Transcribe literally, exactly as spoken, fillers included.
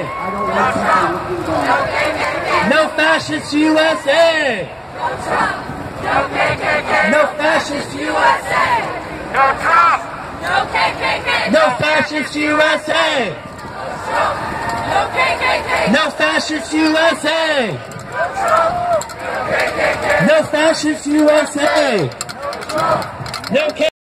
No fascist U S A! No fascist U S A! No Trump! No K K K! No fascist U S A! No K K K! No fascist U S A! No fascist U S A! No